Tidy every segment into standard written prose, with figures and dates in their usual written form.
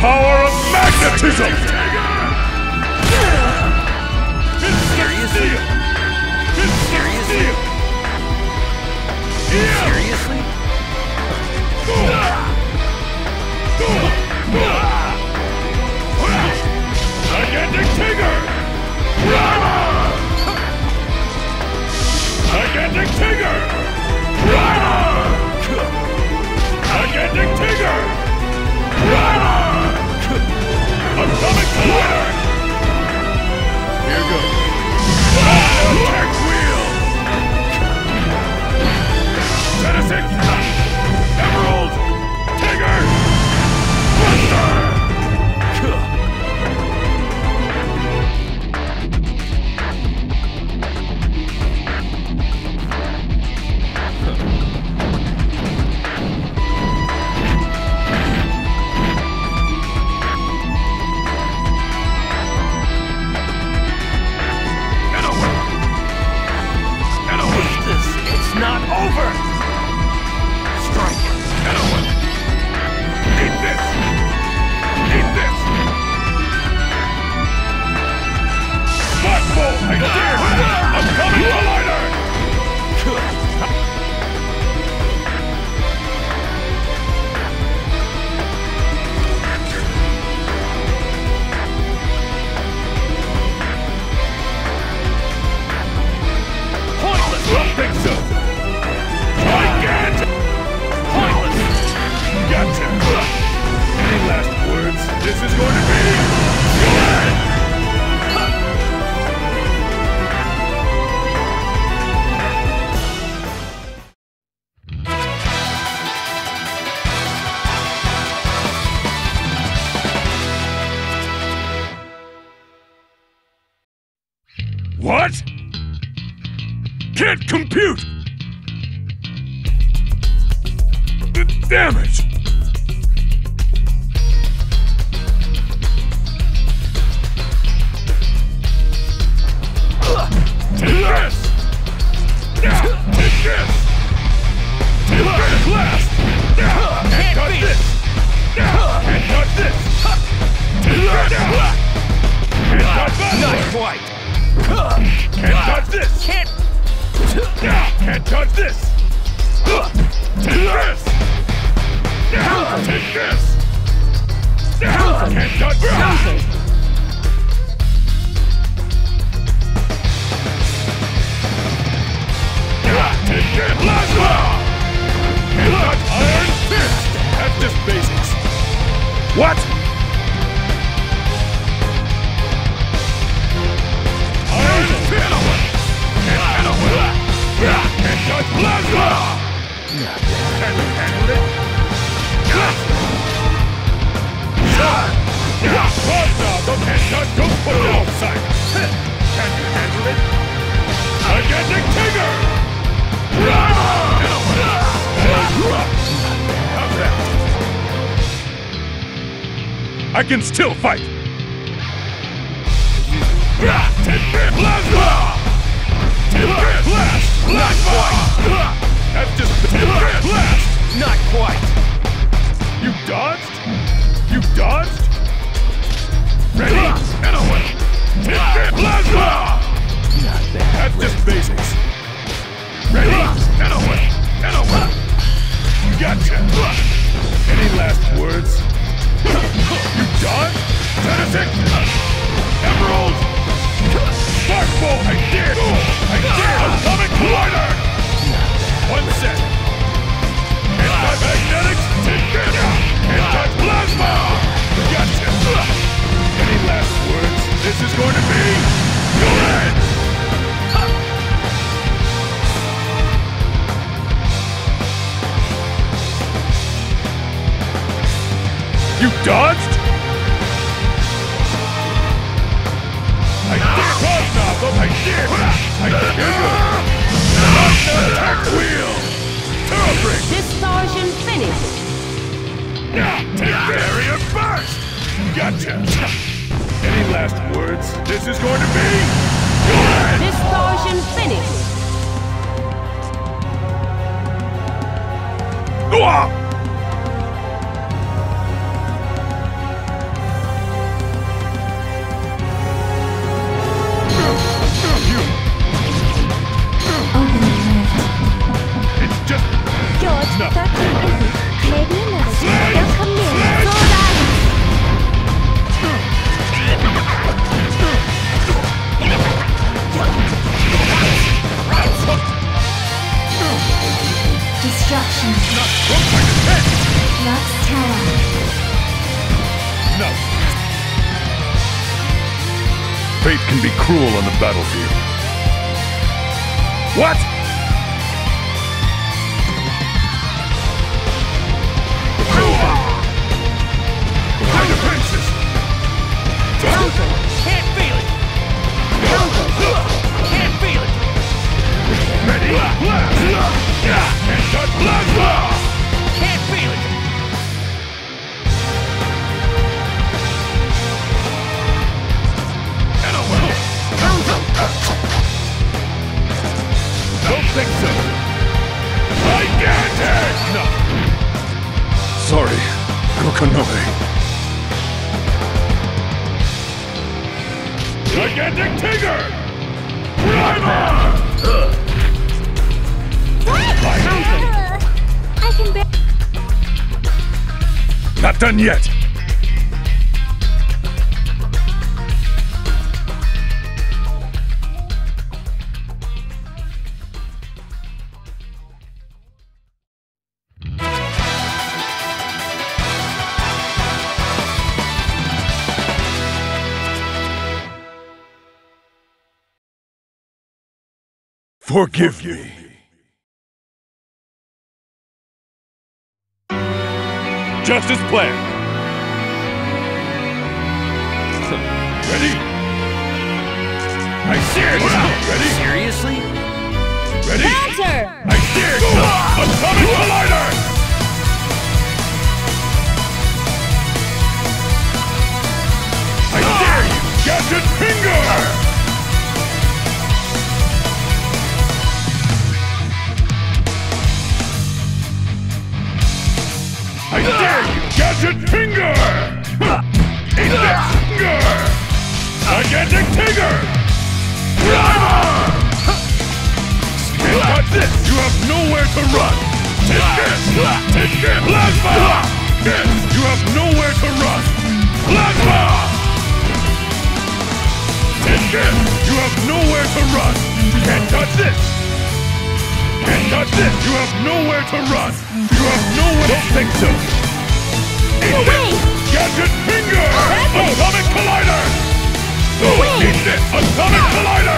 power of magnetism! Seriously? Seriously? Seriously? Gigantic Tiger! Gigantic Tiger! Gigantic Tiger! Atomic Collider! Here goes! Attack Wheel! Genesis! Emerald! Tiger! Buster! What? Can't compute! Damn it! Take this! Take this! Take this blast! And cut this! And cut this! Take this! And cut that! Not quite! Can't touch this! Can't touch this! Take this! Take this! Can't touch this! Take this! Plasma! Can't touch Iron Fist! That's just basics. What? Can't touch Plasma! Can you handle it? Plasma! Can't touch Ghost Sight! Can you handle it? Gigantic Tiger! How's that? I can still fight! Plasma! Blast! Not quite! That's just blast! Not quite! You dodged? You dodged? Ready? And away! Plasma! That's just basics. Ready? And away! And away! Gotcha! Any last words? You dodged? Genesis! Emerald! Sparkball! I did! I did! Atomic Collider! One set! Anti-magnetics! Anti-plasma! Gotcha! Any last words? This is going to be your end! You dodged? I did! I did! I did! Attack Wheel! Turbo-Break! Distortion finished! Barrier Burst! Gotcha! Any last words? This is going to be your end! Distortion finished! destruction. Not broke by the head! Lux Tower. No! Fate can be cruel on the battlefield. What?! Behind the fences! Counter! Can't feel it! Counter! Can't feel it! Ready? Blast! And shot plasma! Can't feel it! Don't think so! Gigantic! No! Sorry, Kokonoe. Gigantic Tiger! Primer! I can bear. Not done yet! Forgive me. Just as planned. Ready? I see it! Ready? Seriously? Ready? Counter! I see it! Atomic Collider! I dare you! Gadget Finger! I dare you! Gadget Finger! Index Finger! Gigantic Tiger! Primer! And watch this! You have nowhere to run! Take this! Take this! Plasma! This! You have nowhere to run! Plasma! Take this! You have nowhere to run! Can't touch this! Can't touch this! You have nowhere to run! You have nowhere... Don't think so! Eat this! Gadget Finger! Atomic Collider! Eat this! Atomic Collider!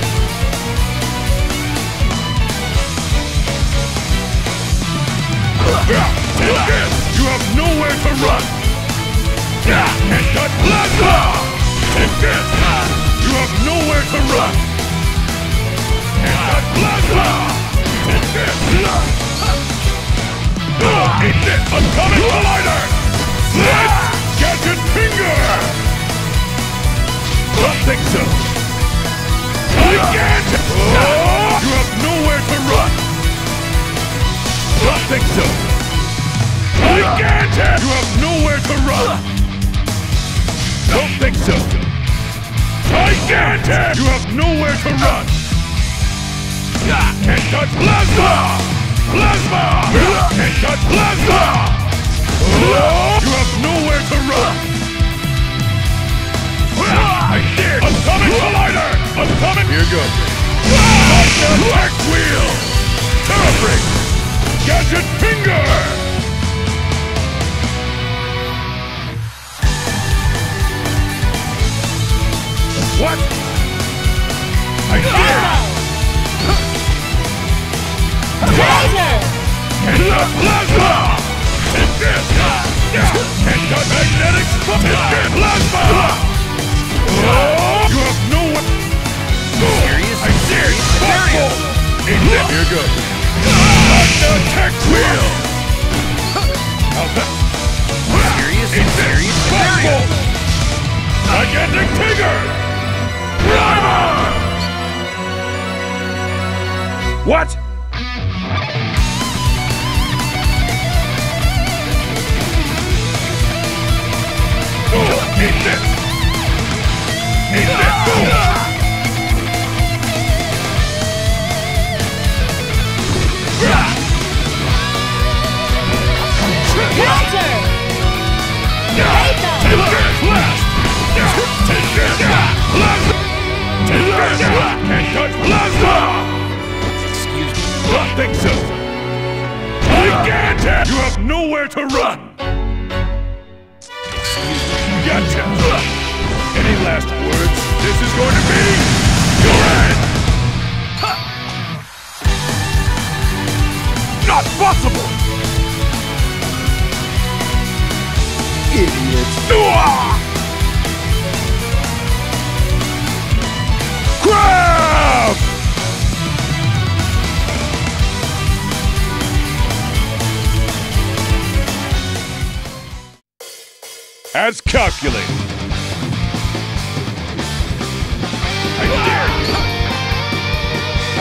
Take this! You have nowhere to run! Can't touch Plasma! Take this! You have nowhere to run! Can't touch Plasma! Take this! Eat this! Atomic Collider! Gadget Finger! Don't think so! Gigantic! You have nowhere to run! Don't think so! Gigantic! You have nowhere to run! Don't think so! Gigantic! You have nowhere to run! Can't touch Plasma! Plasma! Can't touch Plasma! You have nowhere to run! I dare! Atomic Collider! Atomic... Here goes. Attack Wheel! Terrafreak! Gadget Finger! What? I dare! Laser! And the Plasma! And this! And the Magnetic Plasma! You have no one... Serious? I dare you! Fireball! Here goes. Attack Wheel! How's that? Serious? Serious? Fireball! Gigantic Tiger! Primer! What? Eat this! Eat this! Counter! Lethal! Take this! Blast! Take this! Plasma! Take this! Can't touch Plasma! Excuse me. Don't think so! Attack! You have nowhere to run! Gotcha! Any last words? This is going to be your end! Not possible! Idiots! Crab! As calculated. I dare you. I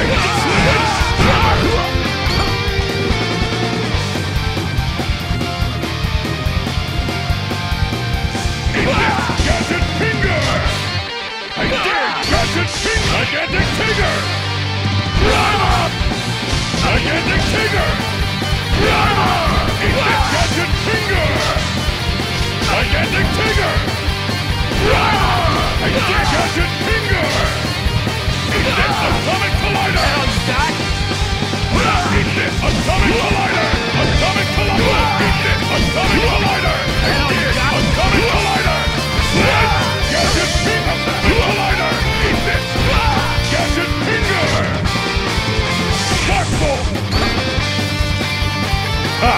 Gadget finger! I dare you. Gadget finger! Gigantic Tiger! Gigantic Tiger! Gadget finger! Gigantic Tiger! I dare Gadget finger! Eat this Atomic Collider! Eat this Atomic Collider! Atomic Collider! Eat this Atomic Collider! I dare Atomic Collider! Gadget finger! Collider! Eat this! Gadget finger! Dark Bolt! Ha!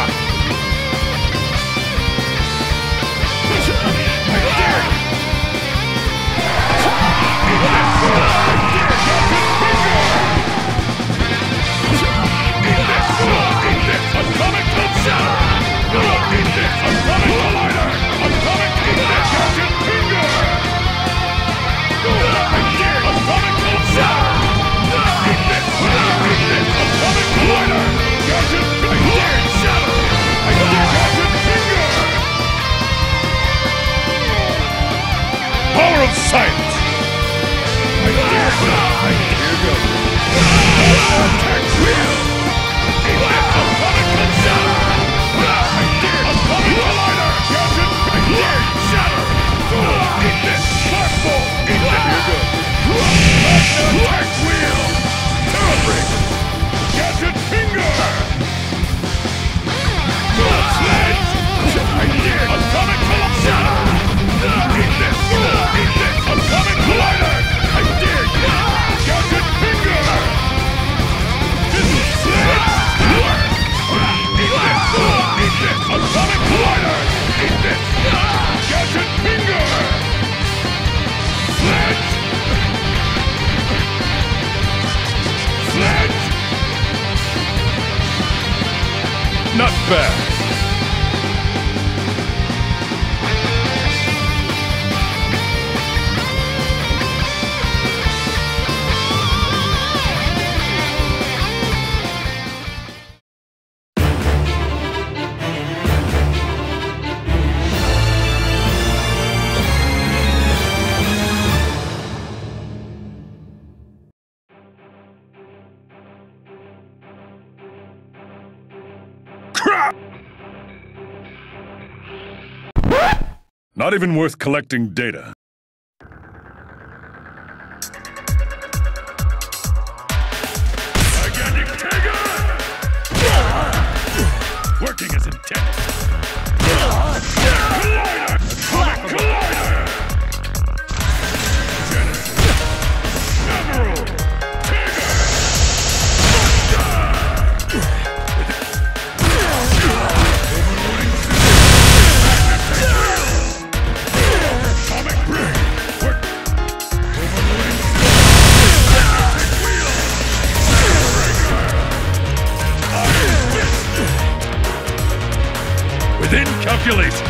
Power of science! I dare go! Attack wheel! Atomic Collider! I dare Atomic Collider! Gadget! I dare shatter! Eat this! Dark Bolt! Eat this! Attack wheel! Terra Breaker! Gadget finger! Sledge! I dare Atomic Collider! Eat this! Eat this! Atomic Collider! I dare you! Gadget finger! Sledge! Eat this! Eat this! Atomic Collider! Eat this! Gadget finger! Sledge! Sledge! Not bad. Not even worth collecting data. Gigantic Tiger! Working as intended. Collider! Atomic Collider! Genesis! Emerald! Tiger! Atomic Brain! Work! Within calculation.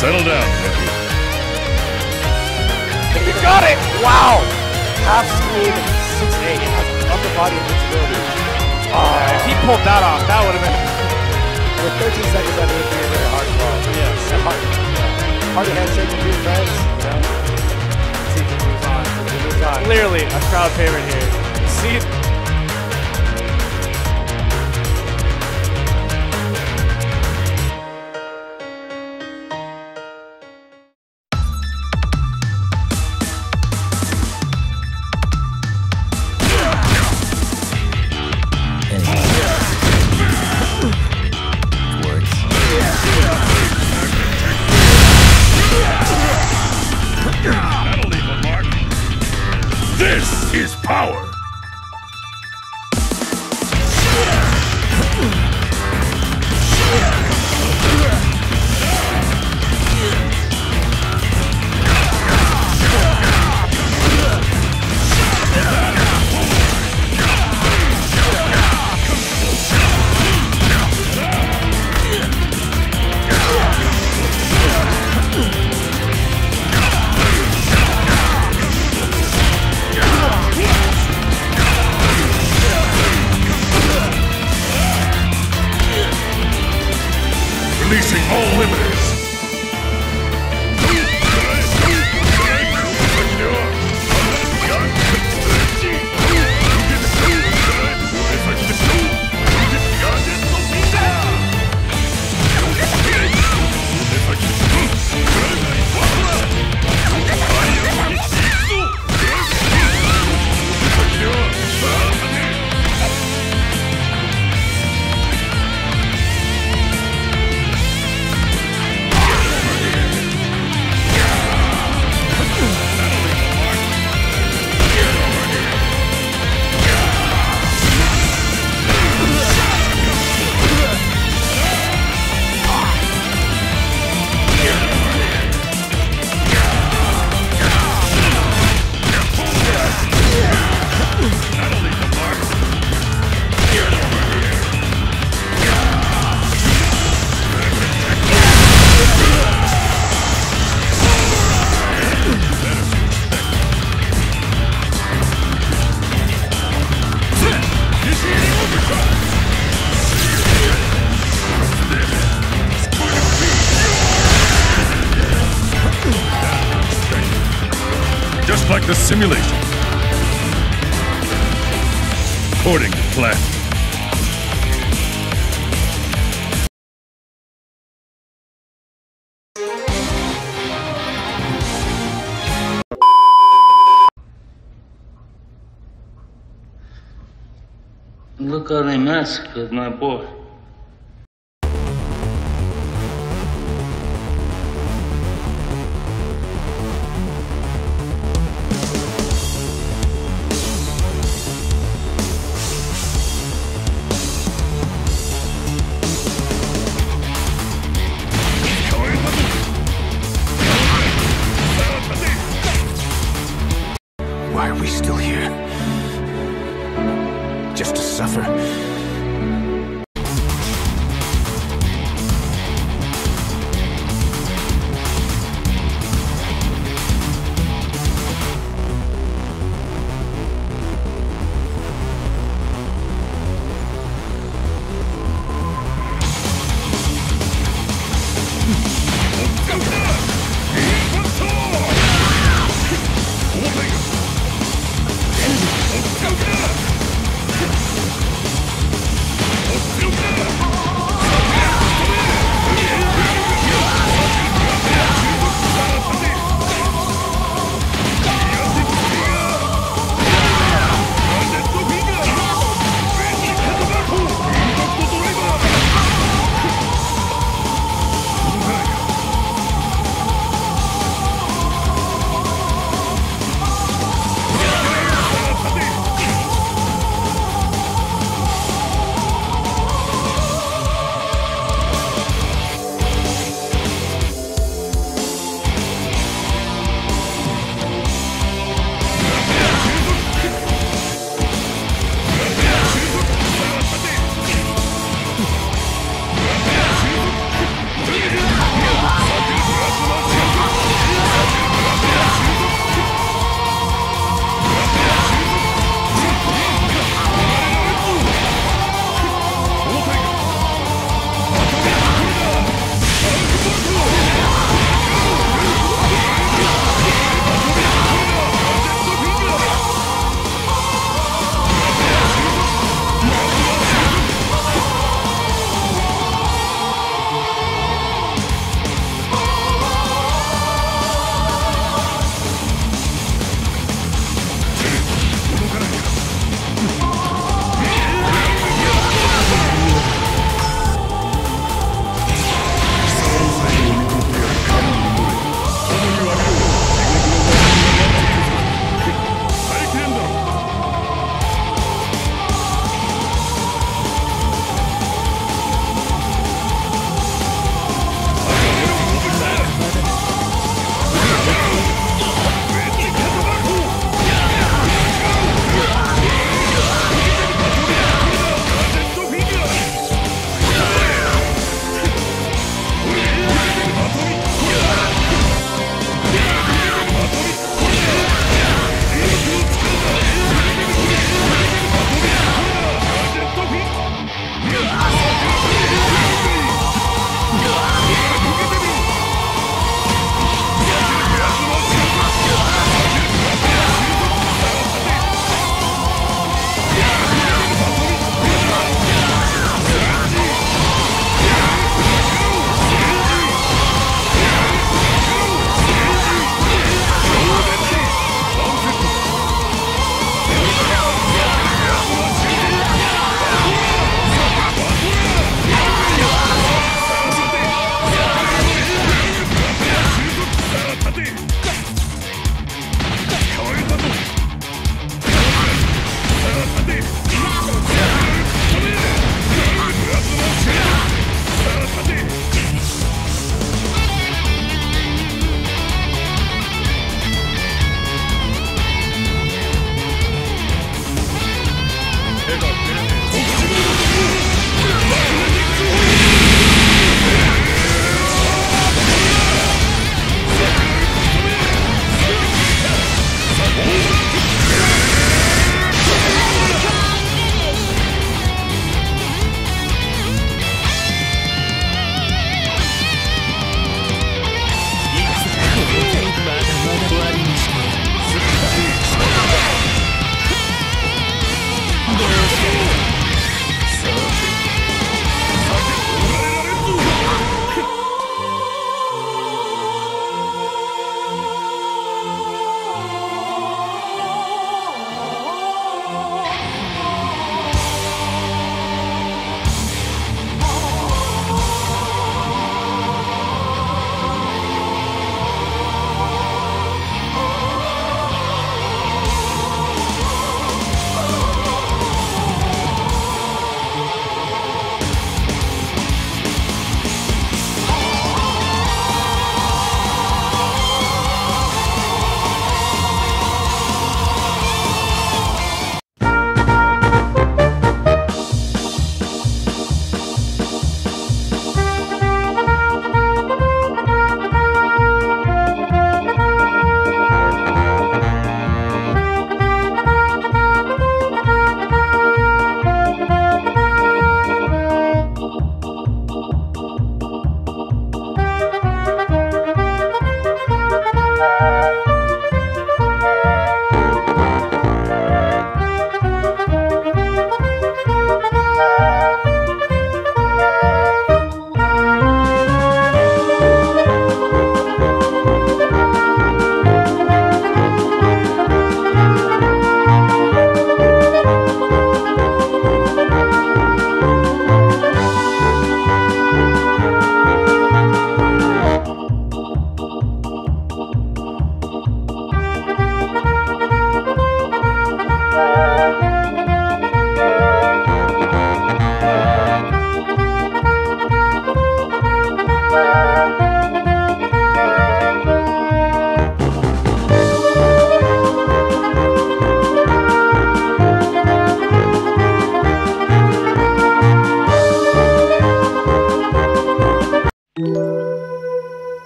Settle down, nephew. You got it! Wow! Half speed, 6'8", has upper body invincibility. If he pulled that off, that would have been... With 13 seconds, that would be a very hard call. Yes. Hard handshake with your friends. See if he moves on. If he moves on. Clearly a crowd favorite here. See, That'll leave a mark. This is power. Releasing all limiters. Just like the simulation. According to plan. Look how they massacred my boy. Why are we still here? Just to suffer?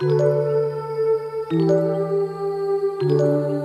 Thank you.